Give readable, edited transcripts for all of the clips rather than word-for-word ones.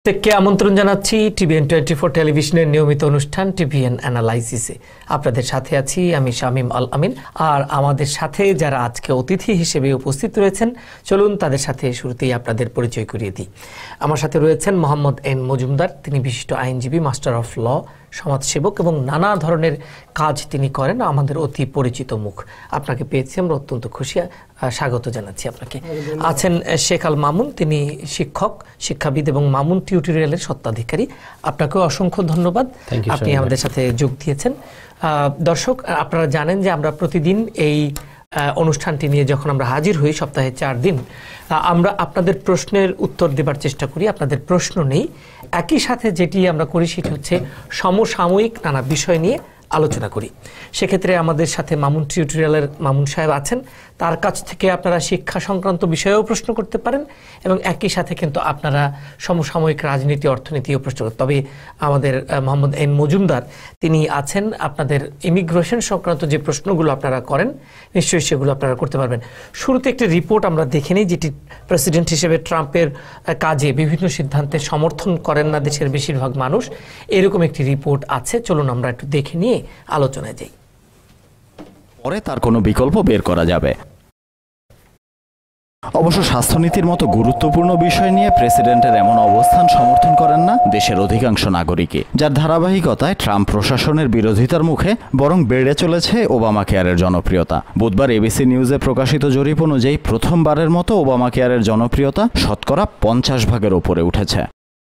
থেকে আমন্ত্রণ জানাচ্ছি TVN24 টেলিভিশনের নিয়মিত অনুষ্ঠান TVN অ্যানালাইসিসে। আপনাদের সাথে আছি আমি শামীম আল আমিন। আর আমাদের সাথে যারা আজকে অতিথি হিসেবে উপস্থিত রয়েছেন, চলুন তাদের সাথে শুরুতেই আপনাদের পরিচয় করিয়ে দিই। আমার সাথে রয়েছেন মোহাম্মদ এন মজুমদার। তিনি বিশিষ্ট আইনজীবী, মাস্টার অফ ল, সমাজসেবক এবং নানা ধরনের কাজ তিনি করেন। আমাদের অতি পরিচিত মুখ। আপনাকে পেয়েছি আমরা অত্যন্ত খুশি, স্বাগত জানাচ্ছি আপনাকে। আছেন শেখ আল মামুন, তিনি শিক্ষক, শিক্ষাবিদ এবং মামুন টিউটোরিয়ালের স্বত্বাধিকারী। আপনাকেও অসংখ্য ধন্যবাদ, আপনি আমাদের সাথে যোগ দিয়েছেন। দর্শক, আপনারা জানেন যে আমরা প্রতিদিন এই অনুষ্ঠানটি নিয়ে যখন আমরা হাজির হই সপ্তাহে 4 দিন, আমরা আপনাদের প্রশ্নের উত্তর দেবার চেষ্টা করি। আপনাদের প্রশ্ন নেই, একই সাথে যেটি আমরা করি সেটি হচ্ছে সমসাময়িক নানা বিষয় নিয়ে আলোচনা করি। সেক্ষেত্রে আমাদের সাথে মামুন টিউটোরিয়ালের মামুন সাহেব আছেন। তার কাছ থেকে আপনারা শিক্ষা সংক্রান্ত বিষয়েও প্রশ্ন করতে পারেন এবং একই সাথে কিন্তু আপনারা সমসাময়িক রাজনীতি, অর্থনীতিও প্রশ্ন করতে। তবে আমাদের মোহাম্মদ এন মজুমদার তিনি আছেন, আপনাদের ইমিগ্রেশন সংক্রান্ত যে প্রশ্নগুলো আপনারা করেন নিশ্চয়ই সেগুলো আপনারা করতে পারবেন। শুরুতে একটি রিপোর্ট আমরা দেখে নিই, যেটি প্রেসিডেন্ট হিসেবে ট্রাম্পের কাজে বিভিন্ন সিদ্ধান্তে সমর্থন করেন না দেশের বেশিরভাগ মানুষ। এরকম একটি রিপোর্ট আছে, চলুন আমরা একটু দেখে নিয়ে আলোচনায় যাই। পরে তার কোনো বিকল্প বের করা যাবে। অবশ্য স্বাস্থ্যনীতির মতো গুরুত্বপূর্ণ বিষয় নিয়ে প্রেসিডেন্টের এমন অবস্থান সমর্থন করেন না দেশের অধিকাংশ নাগরিকই, যার ধারাবাহিকতায় ট্রাম্প প্রশাসনের বিরোধিতার মুখে বরং বেড়ে চলেছে ওবামা কেয়ারের জনপ্রিয়তা। বুধবার এবিসি নিউজে প্রকাশিত জরিপ অনুযায়ী প্রথমবারের মতো ওবামা কেয়ারের জনপ্রিয়তা শতকরা 50% ওপরে উঠেছে।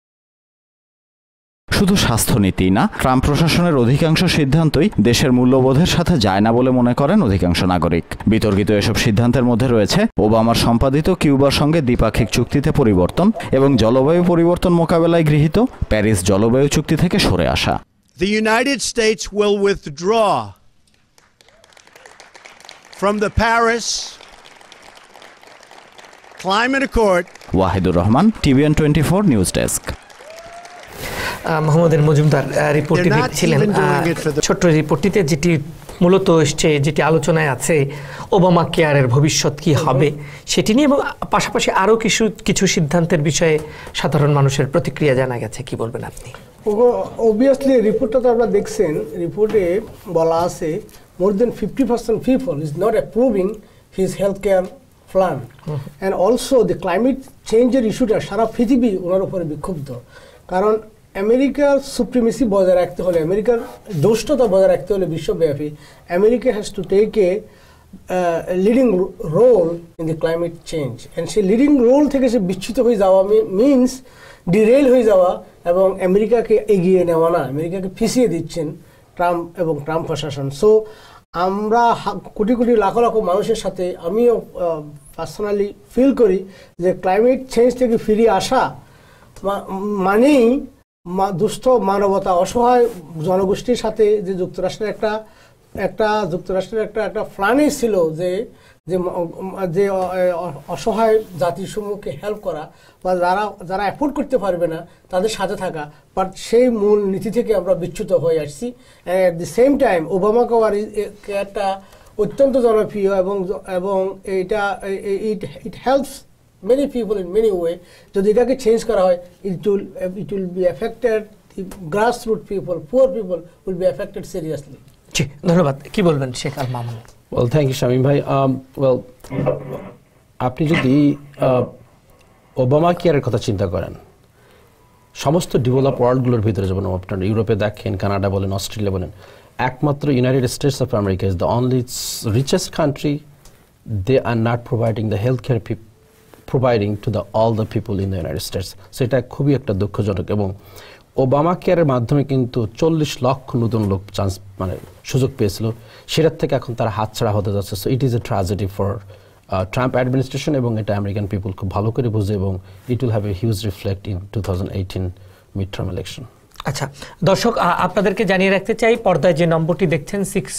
শুধু স্বাস্থ্যনীতি না, ট্রাম্প প্রশাসনের অধিকাংশ সিদ্ধান্তই দেশের মূল্যবোধের সাথে যায় না বলে মনে করেন অধিকাংশ নাগরিক। বিতর্কিত এসব সিদ্ধান্তের মধ্যে রয়েছে ওবামার সম্পাদিত কিউবার সঙ্গে দ্বিপাক্ষিক চুক্তিতে পরিবর্তন এবং জলবায়ু পরিবর্তন মোকাবেলায় গৃহীত প্যারিস জলবায়ু চুক্তি থেকে সরে আসা। The United States will withdraw from the Paris Climate Accord. Wahidur Rahman, TVN24 news desk. Mohammad Majumdar রিপোর্টটি দেখছিলেন, ছোট্ট রিপোর্টটিতে যেটি মূলত এসছে, যেটি আলোচনায় আছে ওবামা কেয়ারের ভবিষ্যৎ কি হবে সেটি নিয়ে, এবং পাশাপাশি আরও কিছু সিদ্ধান্তের বিষয়ে সাধারণ মানুষের প্রতিক্রিয়া জানা গেছে। কি বলবেন আপনি? অবভিয়াসলি রিপোর্টটা তো আপনারা দেখছেন, রিপোর্টে বলা আছে more than 50% people is not approving his health care plan, and also the climate চেঞ্জের ইস্যুটা সারা পৃথিবী ওনার উপরে বিক্ষুব্ধ। কারণ আমেরিকার সুপ্রিমেসি বজায় রাখতে হলে, আমেরিকার দুষ্টতা বজায় রাখতে হলে বিশ্বব্যাপী, America has to take a leading role in the climate change. And সেই লিডিং রোল থেকে সে বিচ্যুত হয়ে যাওয়া মিনস ডিরেল হয়ে যাওয়া এবং আমেরিকাকে এগিয়ে নেওয়া না, আমেরিকাকে পিছিয়ে দিচ্ছেন ট্রাম্প এবং ট্রাম্প প্রশাসন। সো আমরা কোটি কোটি লাখ লাখ মানুষের সাথে আমিও পার্সোনালি ফিল করি যে ক্লাইমেট চেঞ্জ থেকে ফিরে আসা মানেই দুস্থ মানবতা, অসহায় জনগোষ্ঠীর সাথে যে যুক্তরাষ্ট্রের একটা প্ল্যানই ছিল যে যে অসহায় জাতিসমূহকে হেল্প করা বা যারা অ্যাফোর্ড করতে পারবে না তাদের সাথে থাকা, বাট সেই মূল নীতি থেকে আমরা বিচ্যুত হয়ে আসছি। At the same time Obama কেয়ারটা অত্যন্ত জনপ্রিয় এবং এটা it helps many people in many way. যদি এটাকে চেঞ্জ করা হয়, it will be affected, the grassroots people, poor people will be affected seriously. জি, ধন্যবাদ। কি বলবেন Sheikh Al Mamun? Well, thank you Shamim ভাই। ওয়েল, আপনি যদি ওবামা কেয়ারের কথা চিন্তা করেন, সমস্ত ডেভেলপ ওয়ার্ল্ডগুলোর ভিতরে, যেমন আপনার ইউরোপে দেখেন, কানাডা বলেন, অস্ট্রেলিয়া বলেন, একমাত্র United States of America is the only richest country they are not providing the health care providing to all the people in the United States. সেটা খুবই একটা দুঃখজনক। এবং ওবামা কেয়ারের মাধ্যমে কিন্তু 40 লক্ষ নতুন লোক সুযোগ পেয়েছিল, সেটার থেকে এখন তারা হাতছাড়া হতে যাচ্ছে। So it is a tragedy for Trump administration, এবং এটা আমেরিকান পিপল খুব ভালো করে বুঝে, এবং it will have a huge reflect in 2018 mid term election. আচ্ছা দর্শক, আপনাদেরকে জানিয়ে রাখতে চাই, পর্দায় যে নম্বরটি দেখছেন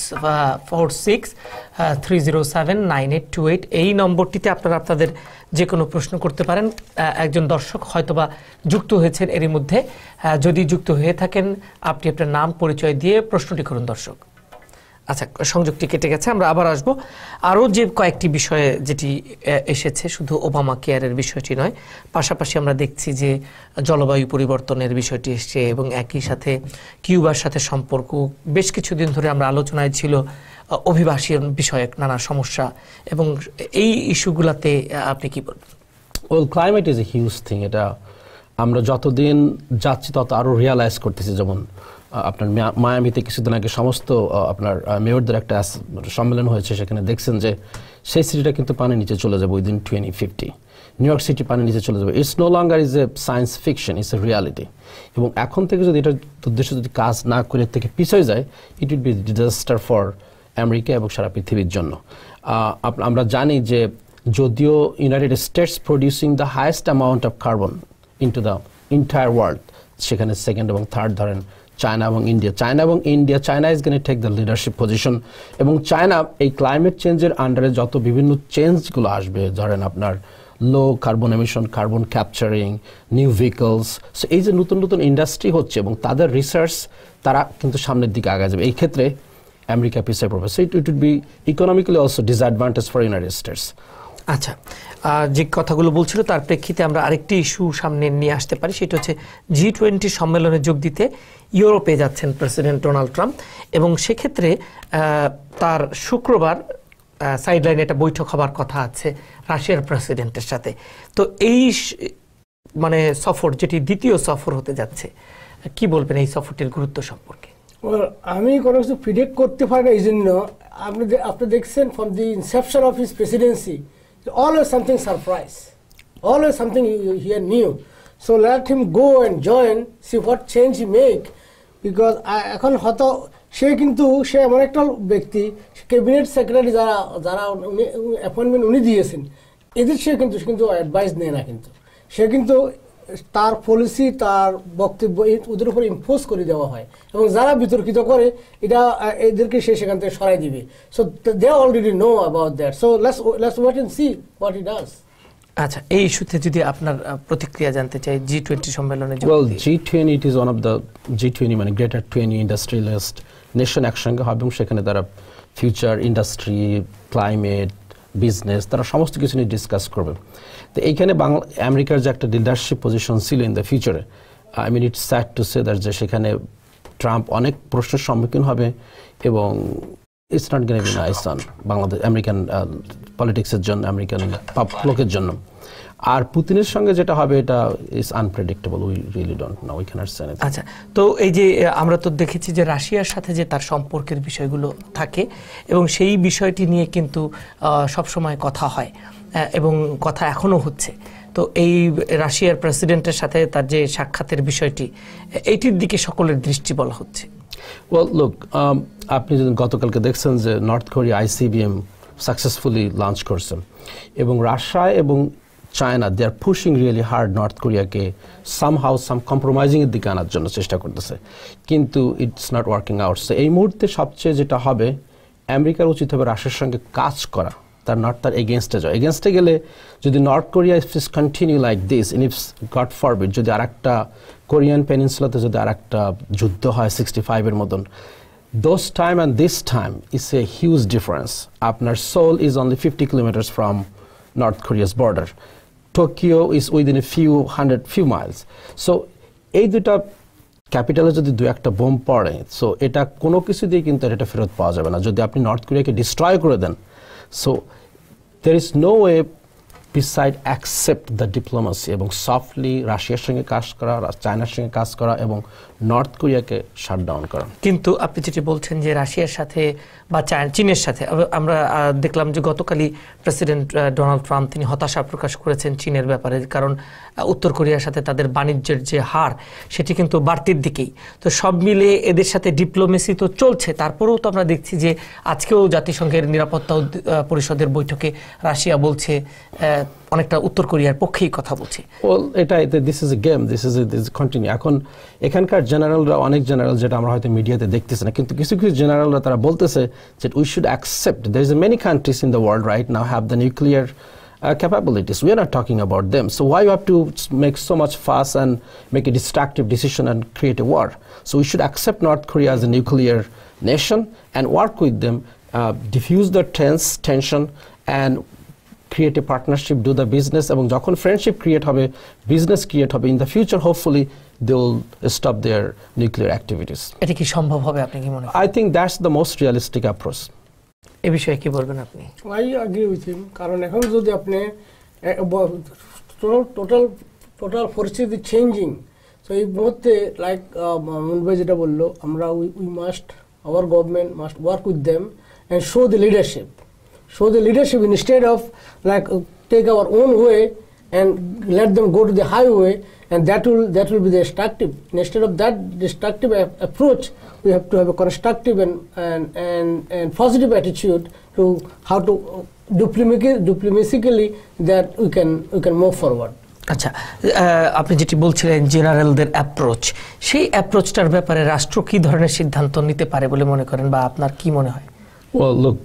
646-307-9828, এই নম্বরটিতে আপনারা আপনাদের যে কোনো প্রশ্ন করতে পারেন। একজন দর্শক হয়তোবা যুক্ত হয়েছেন এরই মধ্যে, যদি যুক্ত হয়ে থাকেন আপনি আপনার নাম পরিচয় দিয়ে প্রশ্নটি করুন। দর্শক, আচ্ছা, সংযোগটি কেটে গেছে, আমরা আবার আসব। আরও যে কয়েকটি বিষয়ে যেটি এসেছে, শুধু ওবামা কেয়ারের বিষয়টি নয়, পাশাপাশি আমরা দেখছি যে জলবায়ু পরিবর্তনের বিষয়টি এসছে এবং একই সাথে কিউবার সাথে সম্পর্ক। বেশ কিছুদিন ধরে আমরা আলোচনায় ছিল অভিবাসী বিষয়ক নানা সমস্যা, এবং এই ইস্যুগুলোতে আপনি কি বলবেন? Well, climate is a huge thing. এটা আমরা যতদিন যাচ্ছি তত আরও রিয়ালাইজ করতেছি। যেমন আপনার মায়ামিতে কিছুদিন আগে সমস্ত আপনার মেয়রদের একটা সম্মেলন হয়েছে, সেখানে দেখছেন যে সেই সিটিটা কিন্তু পানির নিচে চলে যাবে উইদিন 2050। নিউ ইয়র্ক সিটি পানির নিচে চলে যাবে। It's no longer is a science fiction, it's a reality. এবং এখন থেকে যদি এটার উদ্দেশ্য যদি কাজ না করে এর থেকে পিছিয়ে যায়, it would be disaster for America এবং সারা পৃথিবীর জন্য। আমরা জানি যে যদিও United States producing the highest amount of carbon into the entire world, সেখানে সেকেন্ড এবং থার্ড ধরেন চায়না এবং India. China is gonna take the leadership position. এবং চায়না এই ক্লাইমেট চেঞ্জের আন্ডারে যত বিভিন্ন চেঞ্জগুলো আসবে, ধরেন আপনার low carbon emission, carbon capturing, new vehicles, so এই যে নতুন নতুন ইন্ডাস্ট্রি হচ্ছে এবং তাদের রিসার্চ, তারা কিন্তু সামনের দিকে আগে যাবে। এই ক্ষেত্রে আমেরিকা পিছিয়ে পড়বে। So it would be economically also disadvantage for United States. আচ্ছা, যে কথাগুলো বলছিল তার প্রেক্ষিতে আমরা আরেকটি ইস্যু সামনে নিয়ে আসতে পারি, সেটা হচ্ছে G20 সম্মেলনে যোগ দিতে ইউরোপে যাচ্ছেন প্রেসিডেন্ট ডোনাল্ড ট্রাম্প, এবং সেক্ষেত্রে তার শুক্রবার সাইডলাইনে একটা বৈঠক হবার কথা আছে রাশিয়ার প্রেসিডেন্টের সাথে। তো এই মানে সফর, যেটি দ্বিতীয় সফর হতে যাচ্ছে, কি বলবেন এই সফরটির গুরুত্ব সম্পর্কে? আমি কোনো কিছু প্রিডিক্ট করতে পারি না, এই জন্য আপনি দেখছেন from the inception of his presidency always something surprise, always something you hear new. So let him go and join, see what change he make, because এখন হয়তো সে এমন একটা ব্যক্তি, ক্যাবিনেট সেক্রেটারি যারা অ্যাপয়েন্টমেন্ট উনি দিয়েছেন, এদের সে কিন্তু অ্যাডভাইস নেয় না, কিন্তু সে কিন্তু তার পলিসি, তার বক্তব্য ওদের উপর ইম্পোজ করে দেওয়া হয়, এবং যারা বিতর্কিত করে এটা এদেরকে সে সেখান থেকে সরাই দিবে। So they already know about that. So let's wait and see what he does. আচ্ছা, এই ইস্যুতে যদি আপনার প্রতিক্রিয়া জানতে চাই, G20 সম্মেলনে। Well, G20 it is one of the G20 মানে গ্রেটার 20 ইন্ডাস্ট্রিয়ালিস্ট নেশন একসঙ্গে হবে, এবং সেখানে তারা ফিউচার ইন্ডাস্ট্রি, ক্লাইমেট, বিজনেস, তারা সমস্ত কিছু নিয়ে ডিসকাস করবে। তো এইখানে আমেরিকার যে একটা লিডারশিপ পজিশন ছিল ইন দ্য ফিউচারে, I mean it's sad to say that, যে সেখানে ট্রাম্প অনেক প্রশ্নের সম্মুখীন হবে, এবং it's not gonna be nice on Bangladesh, American পলিটিক্সের জন্য, আমেরিকান লোকের জন্য। আর পুতিনের সঙ্গে যেটা হবে, এটা is unpredictable, we really don't know, we can't say anything. আচ্ছা, তো এই যে আমরা তো দেখেছি যে রাশিয়ার সাথে যে তার সম্পর্কের বিষয়গুলো থাকে, এবং সেই বিষয়টি নিয়ে কিন্তু সবসময় কথা হয়, এবং কথা এখনও হচ্ছে। তো এই রাশিয়ার প্রেসিডেন্টের সাথে তার যে সাক্ষাতের বিষয়টি, এইটির দিকে সকলের দৃষ্টি বলা হচ্ছে। ওয়েল লুক, আপনি যদি গতকালকে দেখছেন যে North Korea ICBM successfully launch করছে, এবং রাশিয়া এবং China they are pushing really hard North কোরিয়াকে সাম কম্প্রোমাইজিংয়ের দিকে আনার জন্য চেষ্টা করতেছে, কিন্তু it's not working out. So এই মুহূর্তে সবচেয়ে যেটা হবে, আমেরিকার উচিত হবে রাশিয়ার সঙ্গে কাজ করা, তার এগেনস্টে যায়। এগেনস্টে গেলে যদি North Korea if continue like this, in if God forbid যদি আরেকটা কোরিয়ান পেনিনসুলাতে যদি আরেকটা যুদ্ধ হয় 65-এর মতন, those time and this time is a huge difference. আপনার Seoul is only 50 kilometres from North Korea's border, Tokyo is within a few miles. So এই দুটা ক্যাপিটালে যদি দু একটা বোম পড়ে, সো এটা কোনো কিছু দিয়ে কিন্তু এটা ফেরত পাওয়া যাবে না যদি আপনি নর্থ কোরিয়াকে ডিস্ট্রয় করে দেন। So there is no way beside accept the diplomacy এবং সফটলি রাশিয়ার সঙ্গে কাজ করা, চায়নার সঙ্গে কাজ করা, এবং নর্থ কোরিয়াকে শাটডাউন করা। কিন্তু আপনি যেটি বলছেন যে রাশিয়ার সাথে বা চীনের সাথে, আমরা দেখলাম যে গতকালই প্রেসিডেন্ট ডোনাল্ড ট্রাম্প তিনি হতাশা প্রকাশ করেছেন চীনের ব্যাপারে, কারণ উত্তর কোরিয়ার সাথে তাদের বাণিজ্যের যে হার সেটি কিন্তু বাড়তির দিকেই। তো সব মিলে এদের সাথে ডিপ্লোমেসি তো চলছে, তারপরেও তো আমরা দেখছি যে আজকেও জাতিসংঘের নিরাপত্তা পরিষদের বৈঠকে রাশিয়া বলছে অনেকটা উত্তর কোরিয়ার পক্ষেই কথা বলছে। This is a game, this is continue. এখন এখানকার জেনারেলরা, অনেক জেনারেল যেটা আমরা হয়তো মিডিয়াতে দেখতেছি না, কিন্তু কিছু কিছু জেনারেলরা তারা বলতেছে যে we should accept there is many countries in the world right now have the nuclear capabilities. We are not talking about them. So why you have to make so much fuss and make a destructive decision and create a war? So we should accept North Korea as a nuclear nation and work with them, diffuse the tension and create a partnership, do the business, এবং যখন friendship create হবে, business create হবে, in the future hopefully they will stop their nuclear activities. এটা কি সম্ভব হবে আপনি কি মনে করেন? I think that's the most realistic approach. এই বিষয়ে কি বলবেন আপনি? I agree with him. কারণ এখন যদি আপনি টোটাল পরিস্থিতি চেঞ্জিং, সো এই মুহূর্তে লাইক মামুন ভাই যেটা বললো, আমরা we must, our government must work with them and show the leadership. Show the leadership instead of like take our own way and let them go to the highway, and that will be the destructive. Instead of that destructive approach, we have to have a constructive and positive attitude to how to diplomatically that we can move forward. আচ্ছা, আপনি যেটি বলছিলেন জেনারেলদের approach, সেই অ্যাপ্রোচটার ব্যাপারে রাষ্ট্র কি ধরনের সিদ্ধান্ত নিতে পারে বলে মনে করেন বা আপনার কি মনে হয়? Well, look,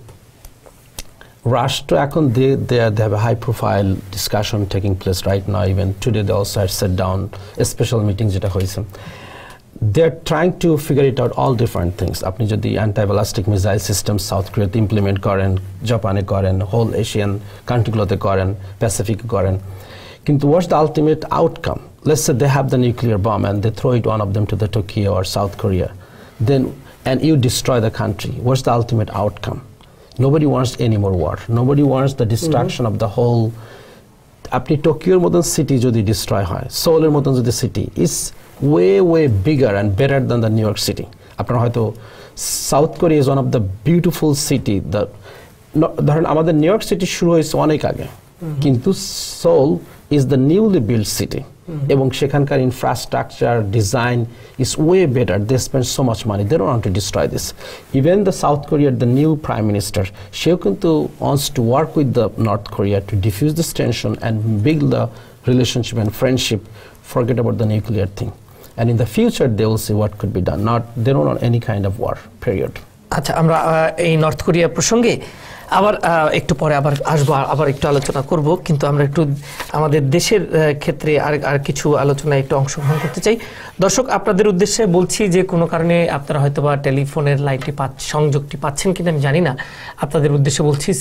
Rashtra এখন they have a high profile discussion taking place right now. Even today they also had set down a special meeting যেটা হয়েছে. They're trying to figure it out all different things. আপনি যদি anti-ballistic missile system South Korea implement করেন, জাপানে করেন, whole Asian countryগুলোতে করেন, Pacific করেন, কিন্তু what's the ultimate outcome? Let's say they have the nuclear bomb and they throw it one of them to the Tokyo or South Korea, then and you destroy the country. What's the ultimate outcome? Nobody wants any more war. Nobody wants the destruction of the whole. আপনি টোকিওর মতন city যদি destroy হয়, সোলের মতন যদি city is way bigger and better than the New York City. আপনার হয়তো South Korea is one of the beautiful city. ধরেন আমাদের নিউ ইয়র্ক সিটি শুরু হয়েছে অনেক আগে, কিন্তু Seoul is the newly build city, এবং সেখানকার infrastructure design is way better. They spend so much money. They don't want to destroy this. Even the South Korea, the new prime minister, she wants to work with the North Korea to diffuse this tension and build the relationship and friendship. Forget about the nuclear thing. And in the future, they will see what could be done. They don't want any kind of war, period. আচ্ছা, আমরা এই north Korea প্রসঙ্গে আবার একটু পরে আসবো, আবার একটু আলোচনা করব, কিন্তু আমরা একটু আমাদের দেশের ক্ষেত্রে আর কিছু আলোচনায় একটু অংশগ্রহণ করতে চাই। দর্শক, আপনাদের উদ্দেশ্যে বলছি যে কোনো কারণে আপনারা হয়তো বা টেলিফোনের লাইনটি সংযোগটি পাচ্ছেন কিনা আমি জানি না, আপনাদের উদ্দেশ্যে বলছি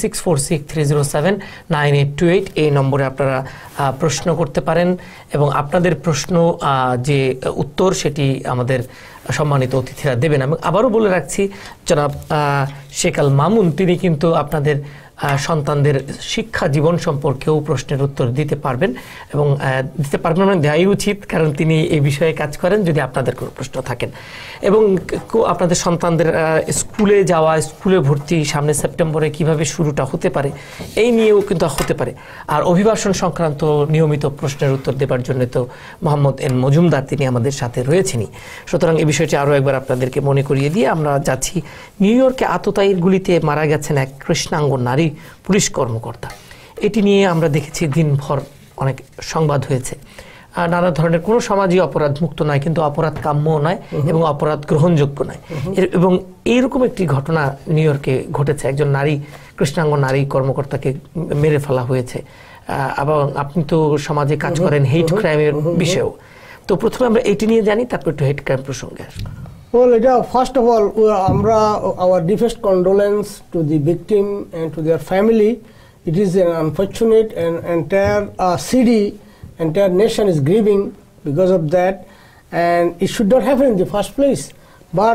6463079828 এই নম্বরে আপনারা প্রশ্ন করতে পারেন, এবং আপনাদের প্রশ্ন যে উত্তর সেটি আমাদের সম্মানিত অতিথিরা দেবেন। আমি আবারও বলে রাখছি, জনাব শেখ আল মামুন তিনি কিন্তু আপনাদের সন্তানদের শিক্ষা জীবন সম্পর্কেও প্রশ্নের উত্তর দিতে পারবেন, এবং দিতে পারবেন মানে দেওয়াই উচিত, কারণ তিনি এই বিষয়ে কাজ করেন। যদি আপনাদের কোনো প্রশ্ন থাকেন এবং আপনাদের সন্তানদের স্কুলে যাওয়া, স্কুলে ভর্তি সামনে সেপ্টেম্বরে কিভাবে শুরুটা হতে পারে এই নিয়েও কিন্তু হতে পারে। আর অভিবাসন সংক্রান্ত নিয়মিত প্রশ্নের উত্তর দেবার জন্য তো মোহাম্মদ এন মজুমদার তিনি আমাদের সাথে রয়েছেনই। সুতরাং এই বিষয়টি আরও একবার আপনাদেরকে মনে করিয়ে দিয়ে আমরা যাচ্ছি, নিউ ইয়র্কে আততায়ীর গুলিতে মারা গেছেন এক কৃষ্ণাঙ্গ নারী পুলিশ কর্মকর্তা। এটি নিয়ে আমরা দেখেছি দিনভর অনেক সংবাদ হয়েছে। নানা ধরনের কোনো সমাজই অপরাধ মুক্ত নয়, কিন্তু অপরাধ কাম্য নয় এবং অপরাধ গ্রহণযোগ্য নয়। এবং এইরকম একটি ঘটনা নিউ ইয়র্কে ঘটেছে, একজন নারী, কৃষ্ণাঙ্গ নারী কর্মকর্তাকে মেরে ফেলা হয়েছে। এবং আপনি তো সমাজে কাজ করেন হেট ক্রাইমের বিষয়েও, তো প্রথমে আমরা এটি নিয়ে জানি, তারপর একটু হেট ক্রাইম প্রসঙ্গে আসবো। Well, first of all, our deepest condolence to the victim and to their family. It is an unfortunate, and entire city, entire nation is grieving because of that, and it should not happen in the first place. But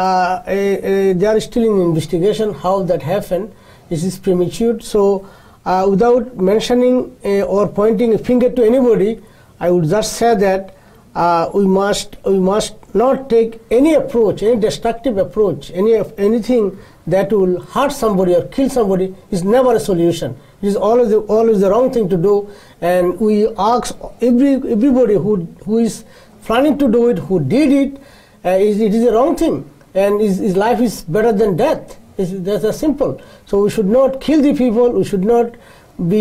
they are still in investigation how that happened. This is premature. So, without mentioning or pointing a finger to anybody, I would just say that we must not take any approach, any destructive approach, anything that will hurt somebody or kill somebody is never a solution. It is always the wrong thing to do, and we ask everybody who is planning to do it, who did it, it is a wrong thing, and his life is better than death. That's as simple. So we should not kill the people. We should not be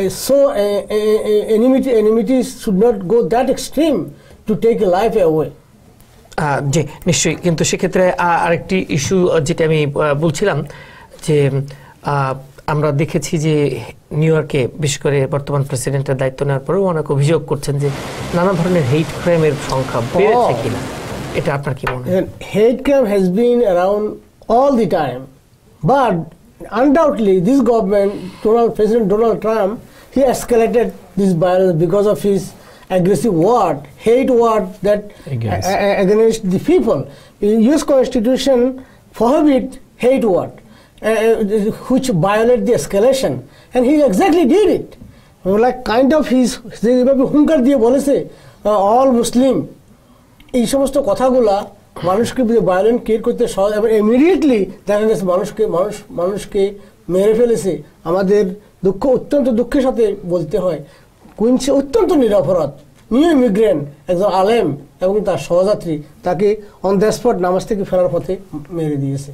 enmity should not go that extreme to take a life away. জি নিশ্চয়ই, কিন্তু সেক্ষেত্রে আরেকটি issue যেটা আমি বলছিলাম যে আমরা দেখেছি যে নিউ ইয়র্কে বিশেষ করে বর্তমান প্রেসিডেন্টের দায়িত্ব নেওয়ার পরেও অনেক অভিযোগ করছেন যে নানা ধরনের হেট ক্রাইমের সংখ্যা বেড়েছে কিনা, এটা আপনার কি মনে হয়? Hate crime has been around all the time. But undoubtedly, this government, President Donald Trump, he escalated this violence because of his aggressive word, hate word that against the people. The U.S. Constitution prohibit hate word, which violate the escalation, and he exactly did it. Like kind of his হুঙ্কার দিয়ে বলেছে all Muslim, এই সমস্ত কথাগুলা মানুষকে violent create করতে সহজ এবং ইমিডিয়েটলি দেখা গেছে মানুষকে মেরে ফেলেছে। আমাদের অত্যন্ত দুঃখের সাথে বলতে হয় কুইন্সি অত্যন্ত নিরপরাধ নিউ ইমিগ্রেন্ট একজন আলেম এবং তার সহযাত্রী তাকে অন দ্য স্পট নামাজ থেকে ফেরার পথে মেরে দিয়েছে।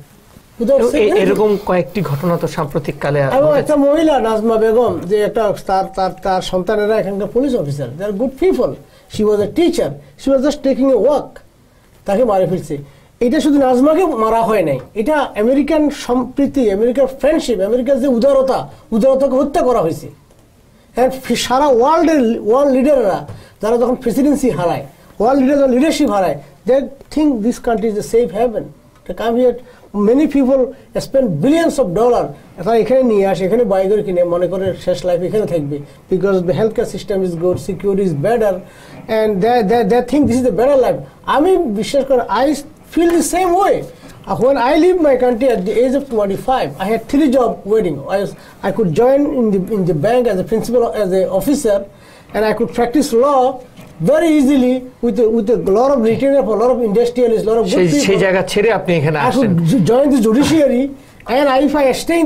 এরকম কয়েকটি ঘটনা তো সাম্প্রতিক কালে এবং একটা মহিলা নাজমা বেগম যে একটা তার সন্তানেরা এখানকার police officer, they are good people, she was a teacher, she was just taking a walk, তাকে মারে ফেলছে। এটা শুধু নাজমাকে মারা হয় নাই, এটা আমেরিকান সম্প্রীতি, আমেরিকার ফ্রেন্ডশিপ, আমেরিকার যে উদারতাকে হত্যা করা হয়েছে। হ্যাঁ, সারা ওয়ার্ল্ড লিডাররা যারা যখন প্রেসিডেন্সি হারায়, ওয়ার্ল্ড লিডার যখন লিডারশিপ হারায়, they think this country is a safe haven to come here. Many people spend billions of dollar, তারা এখানে নিয়ে আসে, এখানে বাই করে কিনে মনে করে শেষ লাইফ এখানে থাকবে, because the health care system is good, security is better, and they think this is the better life. আমি বিশ্বাস করি, I feel the same way. When I leave my country at the age of 25, I had 3 jobs waiting. I could join in the bank as a principal, as an officer, and I could practice law very easily with a lot of retainer, a lot of industrialists, a lot of good people. সেই জায়গা ছেড়ে আপনি এখানে I আসেন। could join the judiciary, and if I stay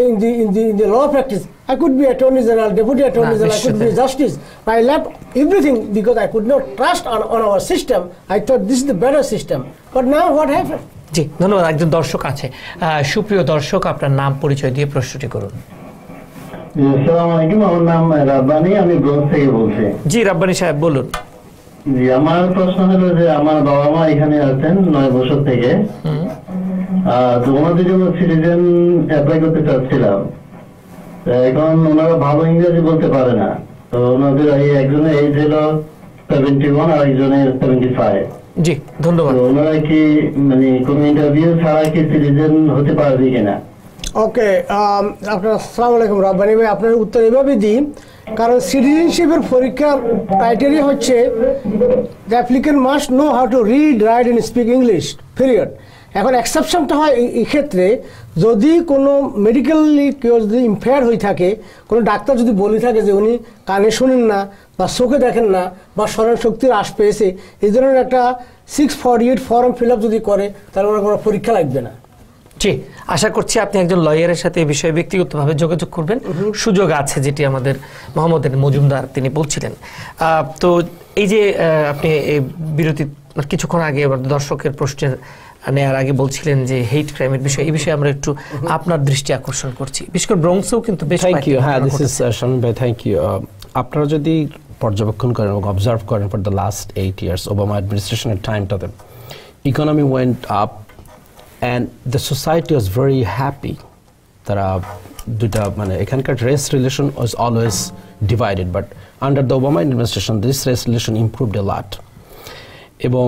in the law practice, I could be attorney general, deputy attorney general, I could be justice. But I left everything because I could not trust on our system. I thought this is the better system. But now what happened? জি, ধন্যবাদ। একজন দর্শক আছে, সুপ্রিয় দর্শক, আপনার নাম পরিচয় দিয়ে প্রশ্নটি করুন। আসসালামু আলাইকুম, আমার নাম রাব্বানি, আমি ব্রোঞ্জ থেকে বলছি। জি রাব্বানি সাহেব বলুন। জি, আমার প্রশ্ন হলো যে আমার বাবা মা এখানে আছেন 9 বছর থেকে, তো ওনাদের জন্য সিটিজেন অ্যাপ্লাই করতে চাচ্ছিলাম। এখন ওনারা ভালো ইংরেজি বলতে পারে না, তো ওনাদের একজনের এজ হলো 71 আর একজনের 75। জি ধন্যবাদ। তো ওনারা কি মানে কোন ইন্টারভিউ ছাড়া কি সিটিজেন হতে পারবে কিনা? ওকে, আপনার আসসালামু আলাইকুম রাব্বানি ভাই, আপনার উত্তর এভাবে দিই, কারণ সিটিজেনশিপের পরীক্ষার ক্রাইটেরিয়া হচ্ছে the applicant must know how to read, write and speak English, period. এখন এক্সেপশনটা হয় এই ক্ষেত্রে যদি কোনো মেডিকেলি কেউ যদি ইম্পেয়ার হয়ে থাকে, কোনো ডাক্তার যদি বলে থাকে যে উনি কানে শুনেন না বা চোখে দেখেন না বা স্মরণ শক্তির হ্রাস পেয়েছে, এই ধরনের একটা 648 ফর্ম ফিল আপ যদি করে, তাহলে ওনার কোনো পরীক্ষা লাগবে না। জি, আশা করছি আপনি একজন লয়ারের সাথে এই বিষয়ে ব্যক্তিগতভাবে যোগাযোগ করবেন, সুযোগ আছে, যেটি আমাদের মোহাম্মদ মজুমদার তিনি বলছিলেন। তো এই যে আপনি এই বিরতি কিছুক্ষণ আগে দর্শকের প্রশ্নের নেওয়ার আগে বলছিলেন যে হেট ক্রাইমের বিষয়, এই বিষয়ে আমরা একটু আপনার দৃষ্টি আকর্ষণ করছি, বিশেষ করে ব্রঙ্কসেও কিন্তু বেশ। Thank you. হ্যাঁ, this is Shamim bhai, thank you. আপনারা যদি পর্যবেক্ষণ করেন এবং অবজার্ভ করেন for the last 8 years Obama অ্যাডমিনিস্ট্রেশনের টাইমটাতে economy went up and the society was very happy. তারা দুটা মানে এখানকার race relation was always divided, but under the Obama administration this race relation improved a lot. এবং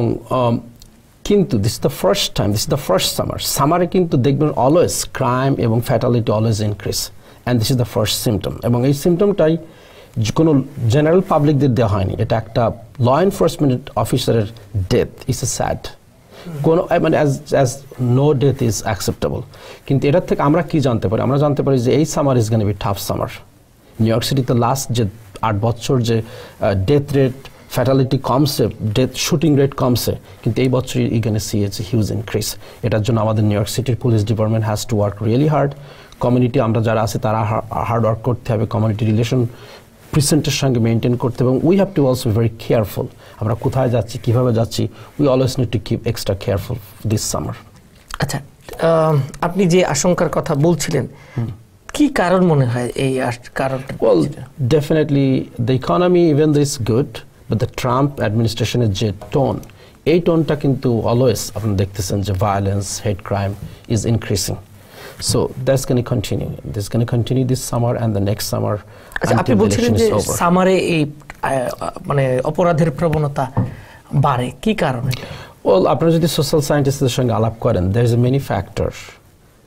কিন্তু this is the first time, this is the first সামারে কিন্তু দেখবেন always crime এবং fatality always increase, and this is the first symptom. এবং এই সিমটমটাই কোনো general পাবলিকদের দেওয়া হয়নি, এটা একটা ল এনফোর্সমেন্ট অফিসারের ডেথ ইজ এ স্যাড, কোনো মানে as no death is acceptable. কিন্তু এটার থেকে আমরা কি জানতে পারি? আমরা জানতে পারি যে এই summer is gonna be tough summer. New York সিটিতে লাস্ট যে 8 বছর যে ডেথ রেট, ফ্যাটালিটি কমছে, ডেথ শুটিং রেট কমছে, কিন্তু এই বছর এখানে সি ইটস হিউজ ইনক্রিজ। এটার জন্য আমাদের নিউ ইয়র্ক সিটির police department has to work really hard. Community আমরা যারা আছে তারা হার্ড ওয়ার্ক করতে হবে, কমিউনিটি রিলেশন প্রিসেন্টের সঙ্গে মেনটেন করতে, এবং we have to also very careful. আমরা কোথায় যাচ্ছি, কীভাবে যাচ্ছি, we always need to keep extra careful this summer. আচ্ছা, আপনি যে আশঙ্কার কথা বলছিলেন, কি কারণ মনে হয় এই কারণটা? Well, definitely the economy even this good, but the Trump অ্যাডমিনিস্ট্রেশনের যে টোন, এই টোনটা কিন্তু অলওয়েজ আপনি দেখতেছেন যে violence, hate crime is increasing. So that's going to continue. This is going to continue this summer and the next summer. আচ্ছা, আপনি বলছিলেন যে সামারে এই মানে অপরাধের প্রবণতা বাড়ে, কি কারণে? Well, আপনারা যদি সোশ্যাল সায়েন্টিস্টদের সঙ্গে আলাপ করেন, there is a many factor.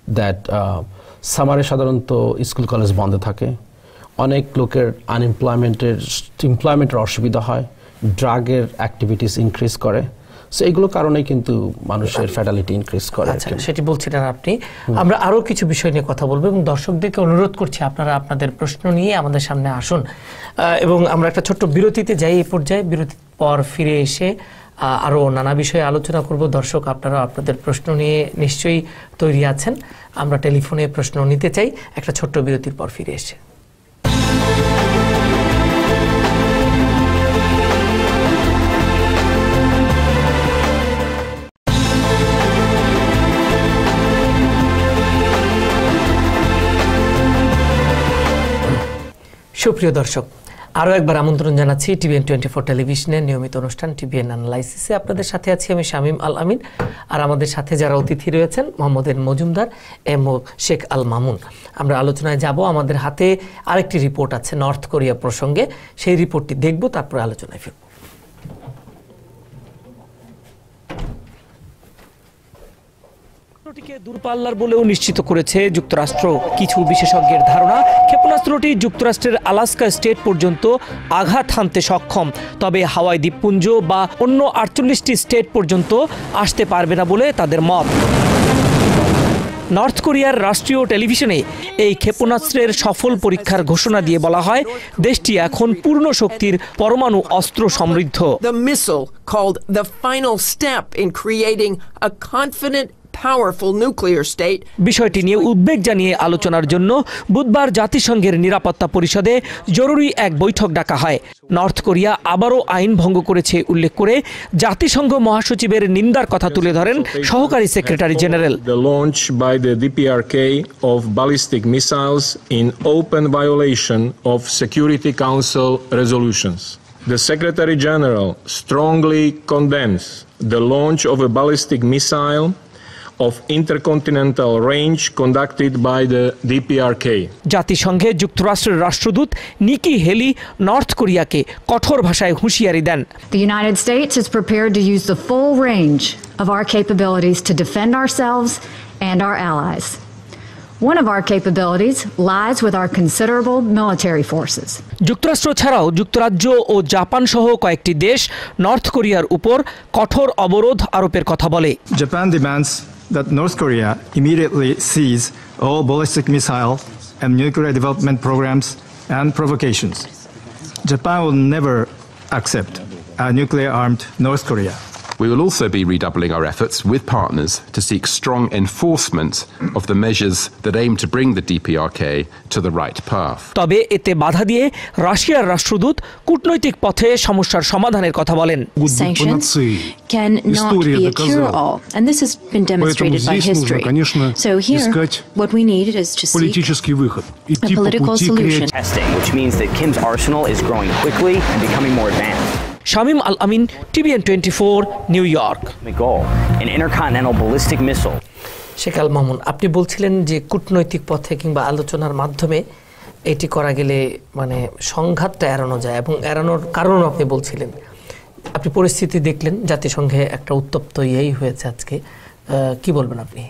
That সামারে সাধারণত স্কুল কলেজ বন্ধ থাকে, অনেক লোকের এমপ্লয়মেন্টের অসুবিধা হয়, ড্রাগের অ্যাক্টিভিটিস ইনক্রিজ করে। সো এগুলো কারণেই কিন্তু মানুষের ফ্যাটালিটি ইনক্রিজ করে। আচ্ছা, সেটি বলছিলেন আপনি। আমরা আরও কিছু বিষয় নিয়ে কথা বলবো এবং দর্শকদেরকে অনুরোধ করছি আপনারা আপনাদের প্রশ্ন নিয়ে আমাদের সামনে আসুন, এবং আমরা একটা ছোট্ট বিরতিতে যাই। এই পর্যায়ে বিরতির পর ফিরে এসে আরও নানা বিষয়ে আলোচনা করব। দর্শক, আপনারা আপনাদের প্রশ্ন নিয়ে নিশ্চয়ই তৈরি আছেন। আমরা টেলিফোনে প্রশ্ন নিতে চাই একটা ছোট্ট বিরতির পর ফিরে এসে। সুপ্রিয় দর্শক, আরও একবার আমন্ত্রণ জানাচ্ছি টিভিএন 24 টেলিভিশনের নিয়মিত অনুষ্ঠান টিভিএন অ্যানালাইসিসে। আপনাদের সাথে আছি আমি শামীম আল আমিন, আর আমাদের সাথে যারা অতিথি রয়েছেন মোহাম্মদ এন মজুমদার এম ও শেখ আল মামুন। আমরা আলোচনায় যাব। আমাদের হাতে আরেকটি রিপোর্ট আছে নর্থ কোরিয়া প্রসঙ্গে, সেই রিপোর্টটি দেখব, তারপরে আলোচনায় ফিরব। ক্ষেপণাস্ত্রটিকে দূরপাল্লার বলেও নিশ্চিত করেছে যুক্তরাষ্ট্র। কিছু বিশেষজ্ঞের ধারণা, ক্ষেপণাস্ত্রটি যুক্তরাষ্ট্রের আলাস্কা স্টেট পর্যন্ত আঘাত হানতে সক্ষম, তবে হাওয়াই দ্বীপপুঞ্জ বা অন্য 48টি স্টেট পর্যন্ত আসতে পারবে না বলে তাদের মত। নর্থ কোরিয়ার রাষ্ট্রীয় টেলিভিশনে এই ক্ষেপণাস্ত্রের সফল পরীক্ষার ঘোষণা দিয়ে বলা হয়, দেশটি এখন পূর্ণ শক্তির পরমাণু অস্ত্র সমৃদ্ধ। The missile, called the final step in creating a confident, powerful nuclear state. বিষয়টি নিয়ে উদ্বেগ জানিয়ে আলোচনার জন্য বুধবার জাতিসংঘের নিরাপত্তা পরিষদে জরুরি এক বৈঠক ডাকা হয়। নর্থ কোরিয়া আবারও আইন ভঙ্গ করেছে উল্লেখ করে জাতিসংঘ মহাসচিবের নিন্দার কথা তুলে ধরেন সহকারী secretary general. The launch by the DPRK of ballistic missiles in open violation of Security Council resolutions. The Secretary General strongly condemns the launch of a ballistic missile of intercontinental range conducted by the DPRK. জাতিসংঘে যুক্তরাষ্ট্রের রাষ্ট্রদূত নিকি হেলি north কোরিয়াকে কঠোর ভাষায় হুঁশিয়ারি দেন। The United States is prepared to use the full range of our capabilities to defend ourselves and our allies. One of our capabilities lies with our considerable military forces. যুক্তরাষ্ট্র ছাড়াও যুক্তরাজ্য ও জাপান সহ কয়েকটি দেশ north কোরিয়ার উপর কঠোর অবরোধ আরোপের কথা বলে। Japan demands that North Korea immediately cease all ballistic missile and nuclear development programs and provocations. Japan will never accept a nuclear-armed North Korea. We will also be redoubling our efforts with partners to seek strong enforcement of the measures that aim to bring the DPRK to the right path. তবে এতে বাধা দিয়ে রাশিয়ার রাষ্ট্রদূত কূটনৈতিক পথে সমস্যার সমাধানের কথা বলেন। Sanctions cannot be a cure-all, and this has been demonstrated by history. So here, what we need is to seek a political solution. Which means that Kim's arsenal is growing quickly and becoming more advanced. Shamim Al Amin, TVN 24, New York. An intercontinental ballistic missile. Sheikh Al Mamun, আপনি বলছিলেন যে কূটনৈতিক পথে কিংবা আলোচনার মাধ্যমে এটি করা গেলে মানে সংঘাতটা এড়ানো যায়, এবং এড়ানোর কারণও আপনি বলছিলেন। আপনি পরিস্থিতি দেখলেন, জাতিসংঘে একটা উত্তপ্ত ইয়েই হয়েছে আজকে, কি বলবেন আপনি?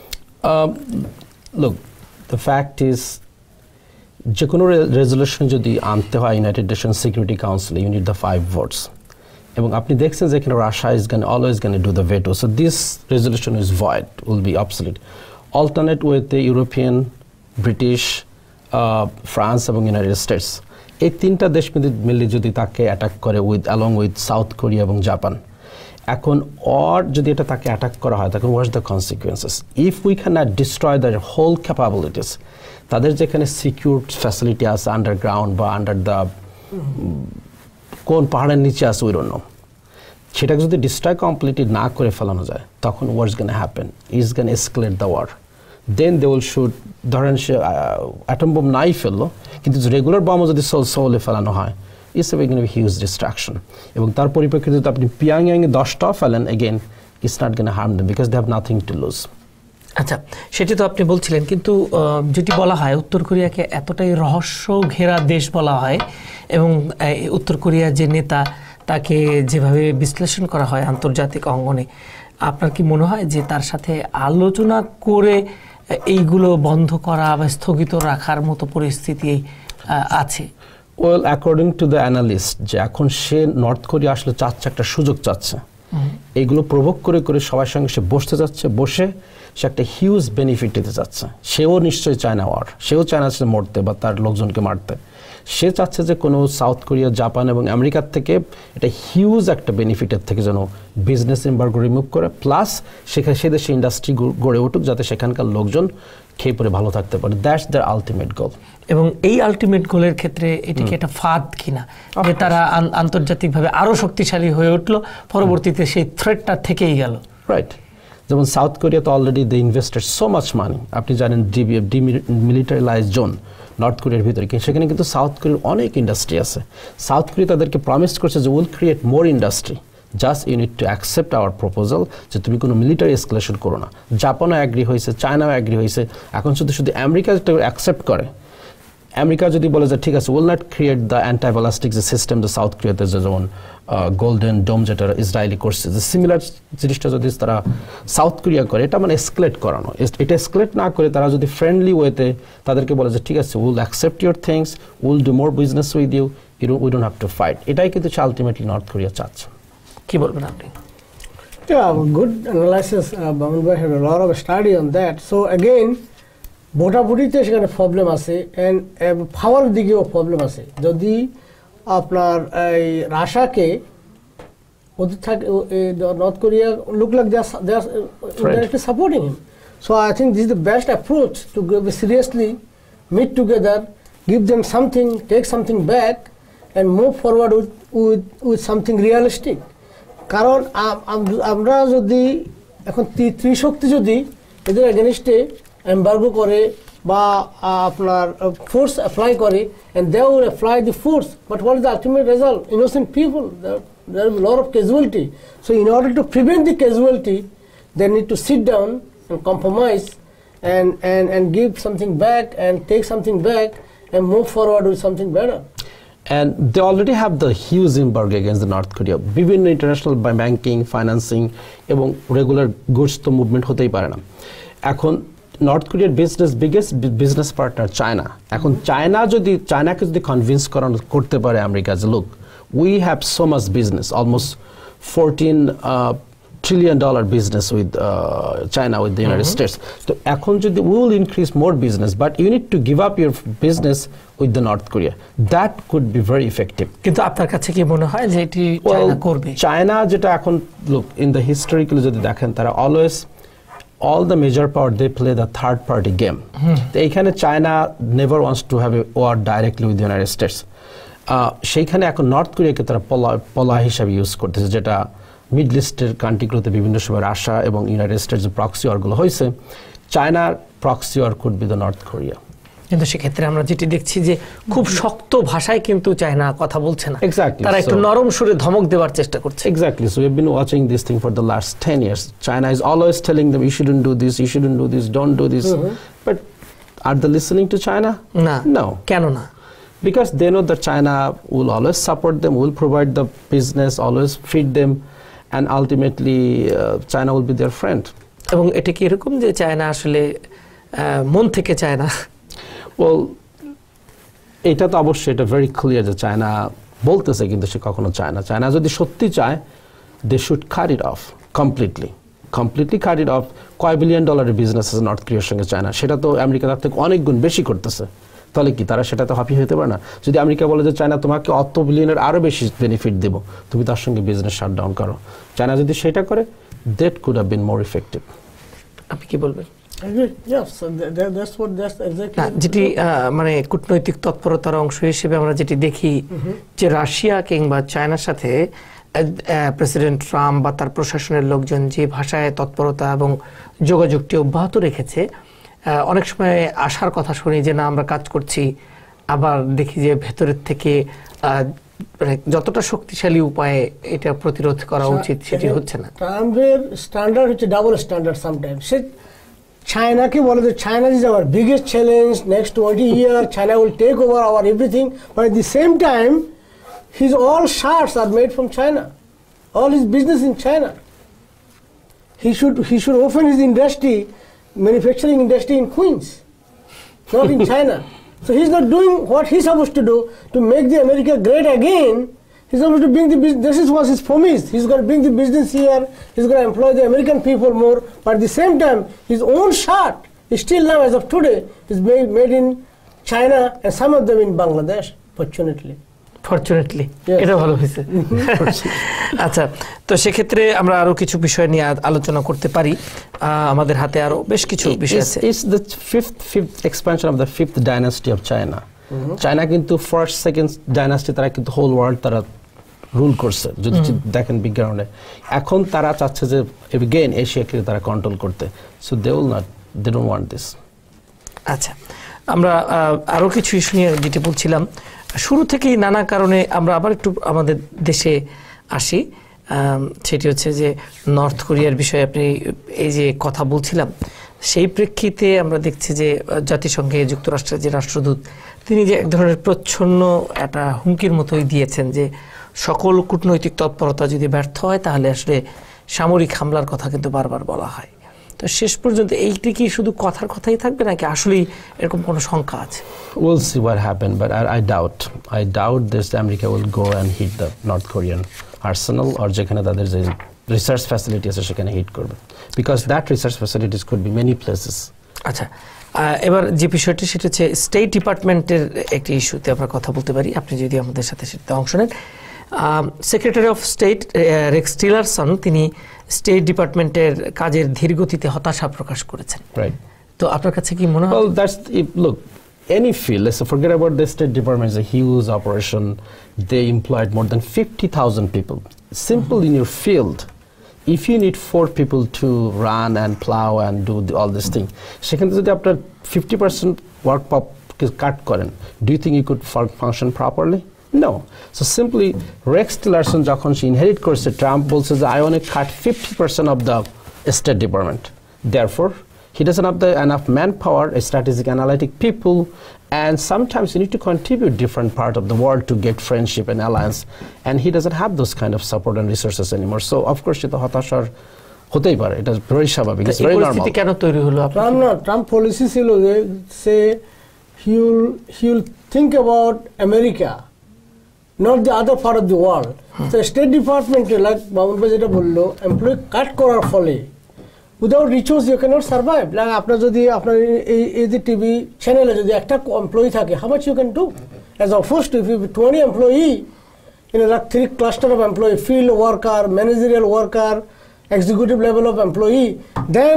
Look, the fact is, যে কোনো রেজলিউশন যদি আনতে হয় ইউনাইটেড নেশনস সিকিউরিটি কাউন্সিলে, ইউ নিড দ্য 5 votes, এবং আপনি দেখছেন যে এখানে Russia is always do the veto, so this resolution is void, will be obsolete. Alternate ওয়েতে ইউরোপিয়ান, ব্রিটিশ, ফ্রান্স এবং ইউনাইটেড স্টেটস, এই তিনটা দেশ মিলে যদি তাকে অ্যাটাক করে অ্যালং উইথ সাউথ কোরিয়া এবং জাপান, এখন যদি এটা তাকে অ্যাটাক করা হয়, তখন what's the consequences? If we can not destroy the whole capabilities, তাদের যেখানে সিকিউর ফ্যাসিলিটি আছে আন্ডারগ্রাউন্ড বা আন্ডার দ্য কোন পাহাড়ের নিচে আছে উই ডোন্ট নো, সেটাকে যদি ডিস্ট্রয় কমপ্লিটলি না করে ফেলানো যায়, তখন what's gonna happen? Is gonna escalate the war. Then they will shoot, ধরেন সে অ্যাটম বোম নাই ফেললো, কিন্তু রেগুলার বোমও যদি সোলে ফেলানো হয়, it's gonna be huge destruction. এবং তার পরিপ্রেক্ষিতে যদি আপনি পিয়াংয়াংয়ে 10টাও ফেলেন, again it's not gonna harm them because they have nothing to lose. আচ্ছা, সেটি তো আপনি বলছিলেন, কিন্তু যেটি বলা হয় উত্তর কোরিয়াকে এতটাই রহস্য ঘেরা দেশ বলা হয়, এবং উত্তর কোরিয়ার যে নেতা তাকে যেভাবে বিশ্লেষণ করা হয় আন্তর্জাতিক অঙ্গনে, আপনার কি মনে হয় যে তার সাথে আলোচনা করে এইগুলো বন্ধ করা বা স্থগিত রাখার মতো পরিস্থিতি আছে? Well, according to the analyst, যে এখন সে নর্থ কোরিয়া আসলে চাচ্ছে, একটা সুযোগ চাচ্ছে, এইগুলো প্রভোগ করে করে সবার সঙ্গে সে বসতে যাচ্ছে, বসে সে একটা হিউজ বেনিফিট দিতে চাচ্ছে। সেও নিশ্চয়ই চায় না ওয়ার, সেও চায় না সে মরতে বা তার লোকজনকে মারতে। সে চাচ্ছে যে কোনো সাউথ কোরিয়া, জাপান এবং আমেরিকার থেকে এটা হিউজ একটা বেনিফিটের থেকে যেন বিজনেস এম্বার্গো রিমুভ করে, প্লাস সেখানে সে দেশে ইন্ডাস্ট্রি গড়ে উঠুক যাতে সেখানকার লোকজন খেয়ে পরে ভালো থাকতে পারে। That's the ultimate goal. এবং এই আলটিমেট গোলের ক্ষেত্রে এটি কি একটা ফাঁদ কিনা, যে তারা আন্তর্জাতিকভাবে আরও শক্তিশালী হয়ে উঠলো, পরবর্তীতে সেই থ্রেটটা থেকেই গেল? রাইট। যেমন সাউথ কোরিয়া তো already they invested so much money, আপনি জানেন ডিমিলিটারিলাইজ জোন নর্থ কোরিয়ার ভিতরে, সেখানে কিন্তু সাউথ কোরিয়ার অনেক ইন্ডাস্ট্রি আছে। সাউথ কোরিয়া তাদেরকে প্রমিস করছে যে will create more industry, just you need to accept our proposal, যে তুমি কোনো মিলিটারি এসকেলেশন করো না। জাপানও অ্যাগ্রি হয়েছে, চায়নাও অ্যাগ্রি হয়েছে, এখন শুধু শুধু আমেরিকা যেটা অ্যাকসেপ্ট করে। আমেরিকা যদি বলে যে ঠিক আছে, will not create the anti ballistic যে সিস্টেম দ্য সাউথ কোরিয়াতে, যেমন গোল্ডেন ডোম যেটা ইসরায়েলি করছে, যে সিমিলার জিনিসটা যদি তারা সাউথ কোরিয়া করে, এটা মানে এসকেলেট করানো। এটা এসকেলেট না করে তারা যদি ফ্রেন্ডলি ওয়েতে তাদেরকে বলে যে ঠিক আছে, will accept your things, will do more business with you, we don't have to fight, এটাই কিন্তু আলটিমেটলি নর্থ কোরিয়া চাচ্ছে। কি বলবেন আপনি? Yeah, good analysis. Baman bhai had a lot of study on that. So again, ভোটাভুটিতে সেখানে problem আছে, and পাওয়ার দিকেও problem আছে। যদি আপনার এই রাশিয়াকে North Korea look like they are indirectly supporting him. So I think this is the best approach to seriously meet together, give them something, take something back, and move forward with something realistic. কারণ আমরা যদি এখন ত্রিশক্তি যদি এদের এগেনস্টে embargo করে বা আপনার ফোর্স অ্যাপ্লাই করে, and they will apply the force, but what is the ultimate result? Innocent people, there is a lot of casualty. So in order to prevent the casualty, they need to sit down and compromise and give something back and take something back and move forward with something better. And they already have the huge embargo against the North Korea. বিভিন্ন international banking, financing এবং regular goods তো movement হতেই পারে না। এখন north কোরিয়ার biggest business partner China. এখন চায়নাকে যদি কনভিন্স করতে পারে আমেরিকা যে look, we have so much business, almost $14 trillion business with China, with the United States. So এখন যদি we will increase more business, but you need to give up your business with the North Korea. That could be very effective. কিন্তু আপনার কাছে কি মনে হয় যে এটি চায়না করবে? চায়না যেটা এখন look in the historically যদি দেখেন, তারা always all the major power they play the third party game. তো এইখানে China never wants to have a war directly with the United States. সেইখানে এখন নর্থ কোরিয়াকে তারা পলা হিসাবে ইউজ করতেছে, যেটা মিডল ইস্টের কান্ট্রিগুলোতে বিভিন্ন সময় রাশিয়া এবং ইউনাইটেড স্টেটস যে প্রক্সি ওয়ারগুলো হয়েছে, চায়নার proxy war could be the North Korea. কিন্তু সেক্ষেত্রে আমরা যেটি দেখছি যে খুব শক্ত ভাষায় কিন্তু চায়না কথা বলছে না, এক্স্যাক্টলি তারা একটু নরম সুরে ধমক দেওয়ার চেষ্টা করছে। Exactly, so we have been watching this thing for the last 10 years. China is always telling them you shouldn't do this, you shouldn't do this, don't do this. But are they listening to China? No. কেন না? Because they know that China will always support them, will provide the business, always feed them, and ultimately China will be their friend. এবং এটা কি এরকম যে China আসলে মন থেকে চায় না? Well, এটা তো অবশ্যই এটা ভেরি ক্লিয়ার যে চায়না বলতেছে, কিন্তু সে কখনো চায় না। চায়না যদি সত্যি চায়, they should cut it off completely cut it off. কয় $1 billion বিজনেস আছে নর্থ কোরিয়ার সঙ্গে চায়না, সেটা তো আমেরিকা তার থেকে অনেক গুণ বেশি করতেছে। তাহলে কি তারা সেটাতে হ্যাপি হতে পারে না? যদি আমেরিকা বলে যে চায়না তোমাকে অত বিলিয়নের আরও বেশি বেনিফিট দেবো, তুমি তার সঙ্গে বিজনেস শাটডাউন করো, চায়না যদি সেটা করে, that could have been more effective. আপনি কি বলবেন? যেটি মানে কূটনৈতিক তৎপরতার অংশ হিসেবে আমরা যেটি দেখি যে রাশিয়া কিংবা চায়নার সাথে প্রেসিডেন্ট ট্রাম্প বা তার প্রশাসনের লোকজন যে ভাষায় তৎপরতা এবং যোগাযোগটি অব্যাহত রেখেছে, অনেক সময় আশার কথা শুনি যে না আমরা কাজ করছি, আবার দেখি যে ভেতরের থেকে যতটা শক্তিশালী উপায়ে এটা প্রতিরোধ করা উচিত সেটি হচ্ছে না। ট্রাম্পের স্ট্যান্ডার্ড হচ্ছে ডাবল স্ট্যান্ডার্ড সামটাইমস। সে চায়নাকে বলে যে China is our biggest challenge, next 20 years China will take over our everything, but at the same time his all shots are made from China, all his business in China. He should open his industry manufacturing industry in Queens, not in China. So he's not doing what he's supposed to do to make the America great again. He's supposed to bring the business. This is what he's promised. He's going to bring the business here. He's going to employ the American people more. But at the same time, his own shirt is still now, as of today, is made in China and some of them in Bangladesh, fortunately. Fortunately এটা ভালো হয়েছে। আচ্ছা, তো সেক্ষেত্রে আমরা আরো কিছু বিষয় নিয়ে আলোচনা করতে পারি। আমাদের হাতে আরো বেশ কিছু বিষয় আছে। It's the fifth expansion of the fifth dynasty of China. China কিন্তু ফার্স্ট সেকেন্ড ডাইনাস্টি তারা কিন্তু হোল ওয়ার্ল্ড তারা রুল করছে যদি দেখেন বিজ্ঞানে। এখন তারা চাচ্ছে যে এগেইন এশিয়াকে তারা কন্ট্রোল করতে। So they will not, they don't want this. আচ্ছা, আমরা আরো কিছু ইস্যু নিয়ে যেটা বলছিলাম, শুরু থেকেই নানা কারণে আমরা আবার একটু আমাদের দেশে আসি, সেটি হচ্ছে যে নর্থ কোরিয়ার বিষয়ে আপনি এই যে কথা বলছিলাম, সেই প্রেক্ষিতে আমরা দেখছি যে জাতিসংঘে যুক্তরাষ্ট্রের যে রাষ্ট্রদূত তিনি যে এক ধরনের প্রচ্ছন্ন একটা হুমকির মতোই দিয়েছেন যে সকল কূটনৈতিক তৎপরতা যদি ব্যর্থ হয় তাহলে আসলে সামরিক হামলার কথা কিন্তু বারবার বলা হয়। তো শেষ পর্যন্ত এইটি কি শুধু কথার কথাই থাকবে নাকি আসলেই এরকম কোনো শঙ্কা আছে? We'll see what happens, but I doubt this America will go and hit the North Korean arsenal or যেখানে তাদের যে রিসার্চ ফ্যাসিলিটি আছে সেখানে হিট করবে, because that research facilities could be many places. আচ্ছা, এবার যে বিষয়টি সেটা হচ্ছে স্টেট ডিপার্টমেন্টের একটি ইস্যুতে আমরা কথা বলতে পারি, আপনি যদি আমাদের সাথে সেটা অংশ নেন। Secretary of state Rex Tillerson তিনি স্টেট ডিপার্টমেন্টের কাজের ধীরগতিতে হতাশা প্রকাশ করেছেন। তো আপনার কাছে কি মনে হয়? Well, that's look, any field, let's forget about the State Department, it's a huge operation. They employed more than 50,000 people. Simple in your field, if you need 4 people to run and plow and do all this thing, সেখানে যদি আপনার 50% work cut করেন, do you think you could function properly? No. So simply Rex Tillerson যখন she inherit করছে, Trump বলছে যে I want to cut 50% of the State Department. Therefore, he doesn't have enough manpower, strategic analytic people, and sometimes you need to contribute different part of the world to get friendship and alliance, and he doesn't have those kind of support and resources anymore. So of course এটা হতাশার হতেই পারে, এটা very স্বাভাবিক, it's very normal. এই পরিস্থিতি কেন তৈরি হলো? Trump policy ছিল যে say he will think about America, not the other part of the world. So State Department, like Mahmoud Bhai যেটা বললো, employee কাট করার ফলে without resource you cannot survive. Like আপনার যদি আপনার এই যে টিভি চ্যানেলে যদি একটা এমপ্লয়ি থাকে, how much you can do? As opposed to if you have 20 employee in like 3 cluster of employee, field worker, managerial worker, executive level of employee, then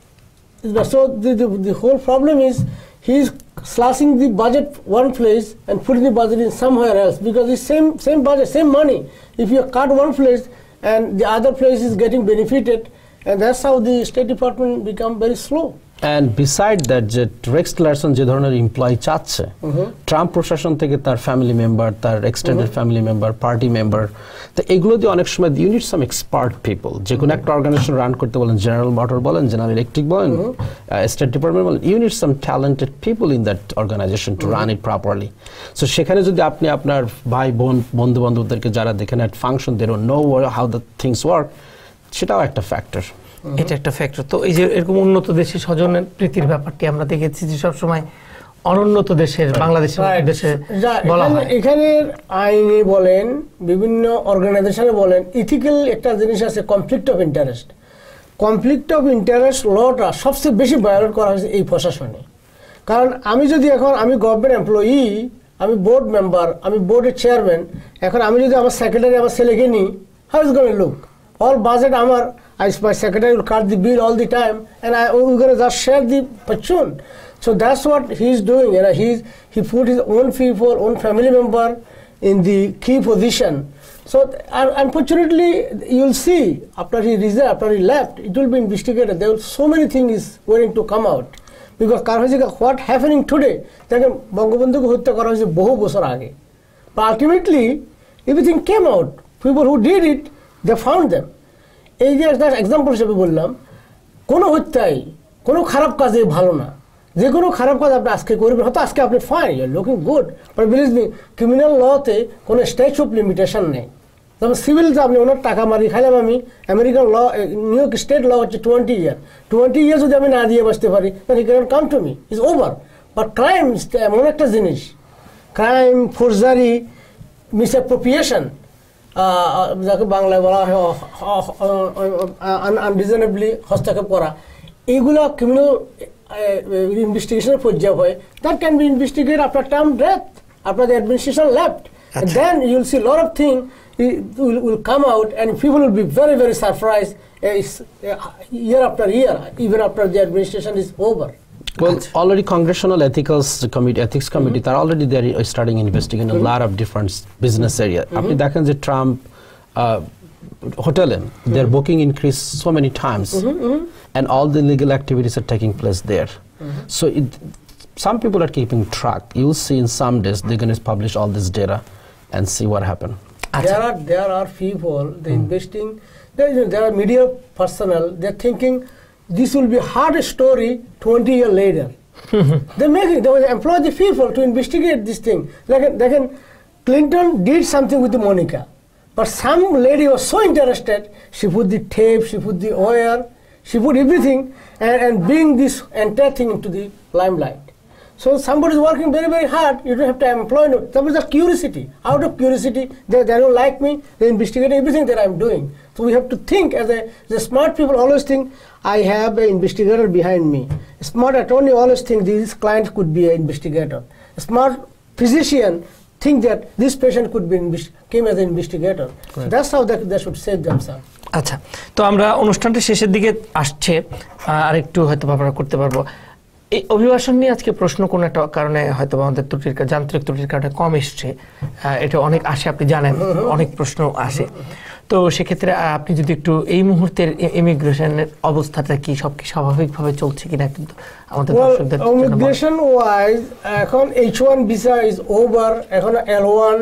so the whole problem is he's slashing the budget one place and putting the budget in somewhere else, because it's same budget, same money. If you cut one place and the other place is getting benefited, and that's how the State Department become very slow. And beside that, যে Rex Tillerson যে ধরনের employee চাচ্ছে, Trump প্রশাসন থেকে তার family member, তার extended family member, party member, তো এগুলো দিয়ে অনেক সময় you need some expert people. যে কোনো একটা অর্গানাইজেশন রান করতে বলেন, জেনারেল মোটর বলেন, জেনারেল ইলেকট্রিক বলেন, স্টেট ডিপার্টমেন্ট বলেন, you need some talented people in that organisation to run it properly. So সেখানে যদি আপনি আপনার ভাই বোন বন্ধু বান্ধবদেরকে যারা দেখেন at function, they don't know how the things work, সেটাও একটা ফ্যাক্টর। এটা একটা ফ্যাক্টর। তো এই যে এরকম উন্নত দেশে স্বজনের প্রীতির ব্যাপারটি আমরা দেখেছি যে সবসময় অনুন্নত দেশের বাংলাদেশের দেশে বলা হয়। এখানে আইনে বলেন, বিভিন্ন অর্গানাইজেশনে বলেন, ইথিক্যাল একটা জিনিস আছে, conflict of interest. Conflict of interest লটা সবচেয়ে বেশি ভায়োলেট করা হয়েছে এই প্রশাসনে। কারণ আমি যদি এখন আমি গভর্নমেন্ট এমপ্লয়ি, আমি বোর্ড মেম্বার, আমি বোর্ডের চেয়ারম্যান, এখন আমি যদি আমার সেক্রেটারি আমার ছেলেকে নিই, how is going to look? All budget আমার, my secretary will cut the bill all the time, and we're going to just share the fortune. So that's what he's doing. And he put his own people, own family member in the key position. So unfortunately, you'll see after he resigned, after he left, it will be investigated. There will so many things waiting to come out, because what happening today? দেখেন বঙ্গবন্ধুকে হত্যা করা হয়েছে বহু বছর আগে, but ultimately everything came out. People who did it, they found them. এই যে একটা এক্সাম্পল হিসেবে বললাম, কোনো হত্যাই কোনো খারাপ কাজে ভালো না। যে কোনো খারাপ কাজ আপনি আজকে করবেন, হয়তো আজকে আপনি fine, you are looking good, but believe me, criminal লতে কোনো স্ট্যাচু অফ লিমিটেশন নেই। যেমন সিভিল যে আপনি ওনার টাকা মারি খাইলাম আমি, American law, New York state law হচ্ছে 20 ইয়ার, 20 ইয়ার যদি আমি না দিয়ে বসতে পারি then he cannot come to me, it's over. But crime এমন একটা জিনিস, ক্রাইম, ফোর্জারি, মিসঅ্যাপ্রোপ্রিয়েশন, যাকে বাংলায় বলা হয় আনরিজনেবলি হস্তক্ষেপ করা, এইগুলো ক্রিমিনাল ইনভেস্টিগেশনের পর্যায়ে হয়। That can be investigate after term death, after the administration left. And then you'll see a lot of things will come out and people will be very, very surprised year after year, even after the administration is over. Well, already Congressional Ethics Committee, they're already there starting investigating a lot of different business areas. After that, the Trump hotel, their booking increased so many times, and all the illegal activities are taking place there. So some people are keeping track. You'll see in some days they're going to publish all this data and see what happened. There are people, they're investing, there are media personnel, they're thinking this will be a hard story 20 years later. They will employ the people to investigate this thing. Like Clinton did something with the Monica, but some lady was so interested, she put the tape, she put the wire, she put everything and bring this entire thing into the limelight. So somebody is working very, very hard. You don't have to employ them. Somebody has curiosity. Out of curiosity, they don't like me. They investigate everything that I'm doing. So we have to think as a smart people always think, I have an investigator behind me. A smart attorney always think this client could be an investigator. A smart physician think that this patient could be came as an investigator. So that's how they should save themselves. আচ্ছা, তো আমরা অনুষ্ঠানটা শেষের দিকে আসছে, আর একটু হয়তো আমরা করতে পারবো। এই অভিবাসন নিয়ে আজকে প্রশ্ন কোনো একটা কারণে হয়তো আমাদের যান্ত্রিক ত্রুটির কারণে কম এসছে, এটা অনেক আসে, আপনি জানেন অনেক প্রশ্ন আসে। তো সেক্ষেত্রে আপনি যদি একটু এই মুহূর্তের ইমিগ্রেশনের অবস্থাটা কি, সব কি স্বাভাবিকভাবে চলছে কিনা কিন্তু আমাদের দর্শকদের জন্য। ইমিগ্রেশন ওয়াইজ এখন H1 ভিসা ইজ ওভার, এখন L1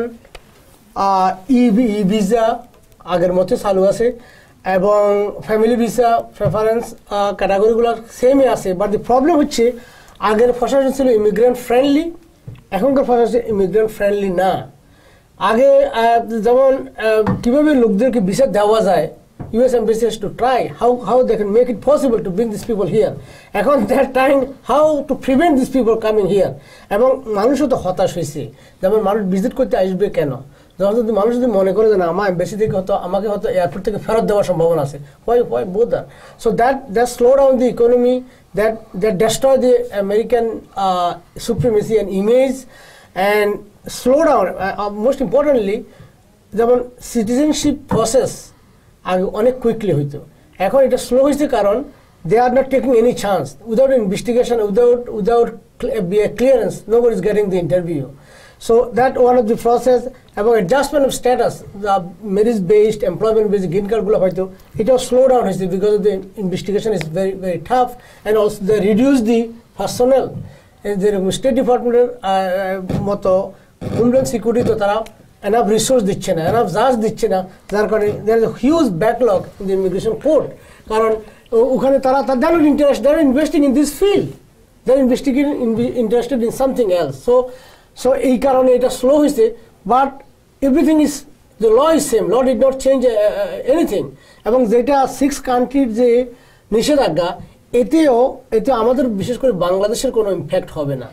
ই ভিসা আগের মতো চালু আছে, এবং ফ্যামিলি ভিসা প্রেফারেন্স ক্যাটাগরিগুলো সেমই আছে। বাট দি প্রবলেম হচ্ছে আগের প্রশাসন ছিল ইমিগ্রেন্ট ফ্রেন্ডলি, এখনকার প্রশাসন ইমিগ্রেন্ট ফ্রেন্ডলি না। আগে যেমন কীভাবে লোকদেরকে ভিসা দেওয়া যায়, US embassy has to try how they can make it possible to bring these people here. এখন they are trying how to prevent these people coming here. এবং মানুষও তো হতাশ হয়েছে, যেমন মানুষ ভিজিট করতে আসবে কেন, যখন যদি মানুষ যদি মনে করে যে না আমার এম্বাসি থেকে হয়তো আমাকে হয়তো এয়ারপোর্ট থেকে ফেরত দেওয়ার সম্ভাবনা আছে, why bother? So that slow down the economy, that destroy the American supremacy and image, and slow down most importantly যেমন সিটিজেনশিপ প্রসেস আগে অনেক কুইকলি হইতো, এখন এটা স্লো হয়েছে কারণ they are not taking any chance. Without investigation, without clearance, nobody is getting the interview. So that one of the process about adjustment of status, the merit-based, employment-based green card gulo hoyto it was slow down because of the investigation is very, very tough, and also they reduce the personnel. The State Department moto Homeland Security to tara enough resource দিচ্ছে না, enough judge দিচ্ছে না, যার কারণে there is a huge backlog in the immigration court. কারণ ওখানে তারা তাদের interest, they are investing in this field, they are interested in something else. So এই কারণে এটা স্লো হয়েছে, but everything is the law is same, law did not change anything. এবং যেটা 6 কান্ট্রির যে নিষেধাজ্ঞা, এতে আমাদের বিশেষ করে বাংলাদেশের কোনো ইম্প্যাক্ট হবে না।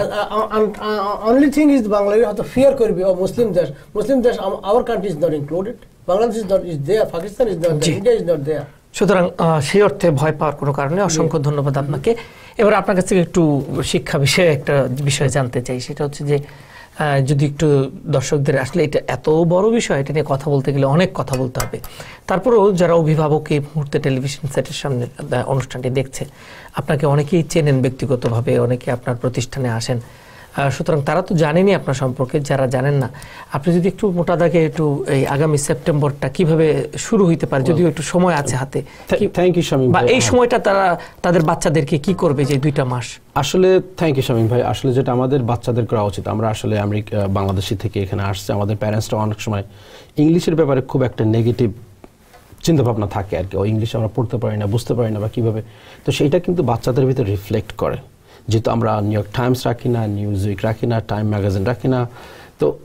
অনলি থিং ইজ বাংলাদেশ হয়তো ফিয়ার করবে ও মুসলিম দেশ our country is not included, Bangladesh is there, Pakistan is not there, India is not there. সুতরাং সেই অর্থে ভয় পাওয়ার কোনো কারণে অসংখ্য ধন্যবাদ আপনাকে। এবার আপনার কাছ থেকে একটু শিক্ষা বিষয়ে একটা বিষয় জানতে চাই, সেটা হচ্ছে যে যদি একটু দর্শকদের, আসলে এটা এত বড় বিষয়, এটা নিয়ে কথা বলতে গেলে অনেক কথা বলতে হবে, তারপরেও যারা অভিভাবক এই মুহূর্তে টেলিভিশন সেটের সামনে অনুষ্ঠানটি দেখছে, আপনাকে অনেকেই চেনেন ব্যক্তিগতভাবে, অনেকে আপনার প্রতিষ্ঠানে আসেন, সুতরাং তারা তো জানেনই আপনার সম্পর্কে। যারা জানেন না, আপনি যদি একটু মোটা দাগে একটু এই আগামী সেপ্টেম্বরটা কিভাবে শুরু হইতে পারে, যদিও একটু সময় আছে হাতে, থ্যাংক ইউ শামীম ভাই, এই সময়টা তারা তাদের বাচ্চাদেরকে কি করবে যে 2টা মাস? আসলে থ্যাংক ইউ শামীম ভাই, আসলে যেটা আমাদের বাচ্চাদের করা উচিত, আমরা আসলে বাংলাদেশি থেকে এখানে আসছে, আমাদের প্যারেন্টসরা অনেক সময় ইংলিশের ব্যাপারে খুব একটা নেগেটিভ চিন্তাভাবনা থাকে আর কি, ও ইংলিশ আমরা পড়তে পারি না, বুঝতে পারি না বা কীভাবে, তো সেইটা কিন্তু বাচ্চাদের ভিতরে রিফ্লেক্ট করে। যেহেতু আমরা নিউ ইয়র্ক টাইমস রাখি না, নিউজ উইক রাখি না, টাইম ম্যাগাজিন রাখি না, তো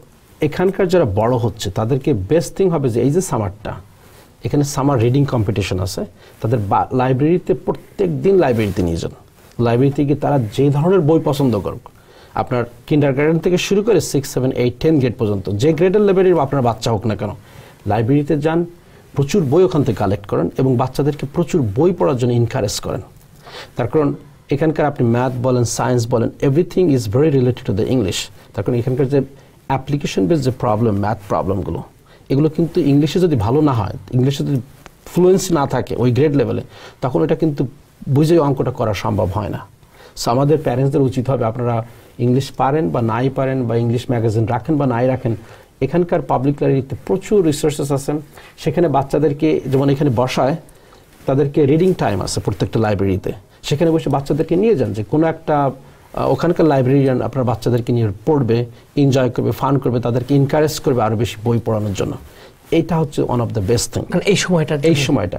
এখানকার যারা বড় হচ্ছে তাদেরকে বেস্ট থিং হবে যে এই যে সামারটা, এখানে সামার রিডিং কম্পিটিশন আছে, তাদের লাইব্রেরিতে প্রত্যেক দিন লাইব্রেরিতে নিয়ে যান। লাইব্রেরিতে গিয়ে তারা যে ধরনের বই পছন্দ করুক, আপনার কিন্ডারগার্টেন থেকে শুরু করে 6, 7, 8, 10 গ্রেড পর্যন্ত যে গ্রেডের লেভেলের আপনার বাচ্চা হোক না কেন, লাইব্রেরিতে যান, প্রচুর বই ওখান থেকে কালেক্ট করেন এবং বাচ্চাদেরকে প্রচুর বই পড়ার জন্য এনকারেজ করেন। তার কারণ এখানকার আপনি ম্যাথ বলেন, সায়েন্স বলেন, everything is very related to the English. তার কারণ এখানকার যে অ্যাপ্লিকেশন বেস যে প্রবলেম, ম্যাথ প্রবলেমগুলো, এগুলো কিন্তু ইংলিশে যদি ভালো না হয়, ইংলিশে যদি ফ্লুয়েন্সি না থাকে ওই গ্রেড লেভেলে, তখন এটা কিন্তু বুঝে অঙ্কটা করা সম্ভব হয় না। সো আমাদের প্যারেন্টসদের উচিত হবে, আপনারা ইংলিশ পারেন বা নাই পারেন, বা ইংলিশ ম্যাগাজিন রাখেন বা নাই রাখেন, এখানকার পাবলিক লাইব্রেরিতে প্রচুর রিসোর্সেস আছেন। সেখানে বাচ্চাদেরকে যেমন এখানে বসায়, তাদেরকে রিডিং টাইম আছে প্রত্যেকটা লাইব্রেরিতে, সেখানে বসে বাচ্চাদেরকে নিয়ে যান, যে কোনো একটা ওখানকার লাইব্রেরিয়ান আপনার বাচ্চাদেরকে নিয়ে পড়বে, এনজয় করবে, ফান করবে, তাদেরকে এনকারেজ করবে আরও বেশি বই পড়ানোর জন্য। এইটা হচ্ছে one of the best thing এই সময়টা।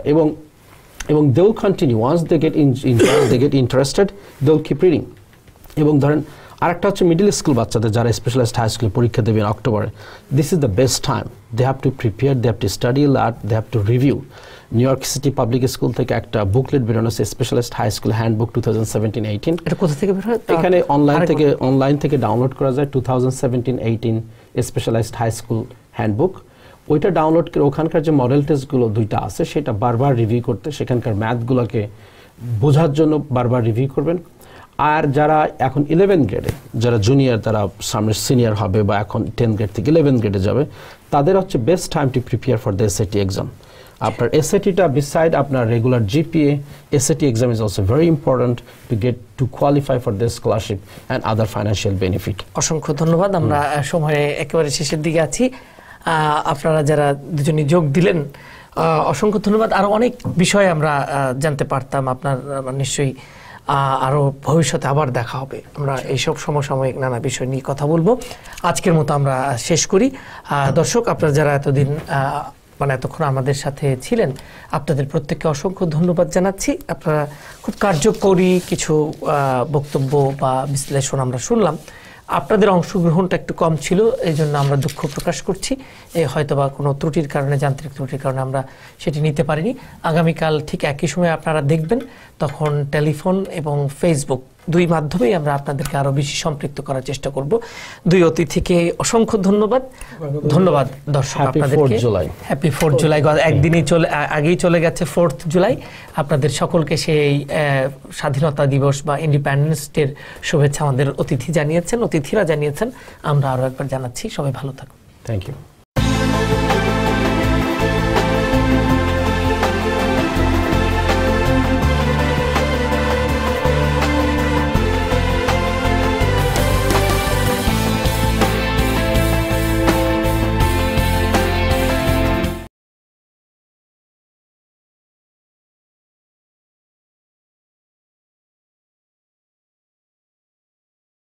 এবং they will continue once they get interested, they will keep reading. এবং ধরেন আরেকটা হচ্ছে মিডল স্কুল বাচ্চাদের যারা স্পেশালাইজড হাই স্কুলে পরীক্ষা দেবেন অক্টোবরে, this is the best time. They have to prepare, they have to study alert, they have to review. New York City public school থেকে একটা বুকলেট বেরোনো আছে, স্পেশালাইজড হাই স্কুল হ্যান্ডবুক 2017-18। এটা কোথা থেকে বের হয়? এখানে অনলাইন থেকে ডাউনলোড করা যায়, 2017-18 স্পেশালাইজড হাই স্কুল হ্যান্ডবুক। ওইটা ডাউনলোড করে ওখানকার যে মডেল টেস্টগুলো 2টা আছে সেটা বারবার রিভিউ করতে, সেখানকার ম্যাথগুলোকে বোঝার জন্য বারবার রিভিউ করবেন। আর যারা এখন 11 গ্রেডে, যারা জুনিয়র, তারা সামনে সিনিয়র হবে বা এখন 10 গ্রেড থেকে 11 গ্রেডে যাবে, তাদের হচ্ছে best time to prepare for the SAT exam. আপনার এসএটিটা বিসাইড আপনার regular GPA, SAT exam is also very important to qualify for the scholarship and other financial benefit. অসংখ্য ধন্যবাদ। আমরা সময়ে একেবারে শেষের দিকে আছি। আপনারা যারা দুজনই যোগ দিলেন, অসংখ্য ধন্যবাদ। আরও অনেক বিষয় আমরা জানতে পারতাম, আপনার নিশ্চয়ই আরও ভবিষ্যতে আবার দেখা হবে। আমরা এইসব সমসাময়িক নানা বিষয় নিয়ে কথা বলবো। আজকের মতো আমরা শেষ করি। দর্শক, আপনারা যারা এতদিন এতক্ষণ আমাদের সাথে ছিলেন, আপনাদের প্রত্যেককে অসংখ্য ধন্যবাদ জানাচ্ছি। আপনারা খুব কার্যকরী কিছু বক্তব্য বা বিশ্লেষণ আমরা শুনলাম। আপনাদের অংশগ্রহণটা একটু কম ছিল, এই জন্য আমরা দুঃখ প্রকাশ করছি। হয়তোবা কোনো ত্রুটির কারণে, যান্ত্রিক ত্রুটির কারণে আমরা সেটি নিতে পারিনি। আগামীকাল ঠিক একই সময় আপনারা দেখবেন, তখন টেলিফোন এবং ফেসবুক দুই মাধ্যমেই আমরা আপনাদেরকে আরও বেশি সম্পৃক্ত করার চেষ্টা করব। দুই অতিথিকে অসংখ্য ধন্যবাদ। ধন্যবাদ দর্শক, আপনাদেরকে হ্যাপি 4th জুলাই। একদিনই আগেই চলে গেছে 4th জুলাই। আপনাদের সকলকে সেই স্বাধীনতা দিবস বা ইন্ডিপেন্ডেন্স ডের শুভেচ্ছা আমাদের অতিথিরা জানিয়েছেন। আমরা আরও একবার জানাচ্ছি। সবাই ভালো থাকুন। Thank you.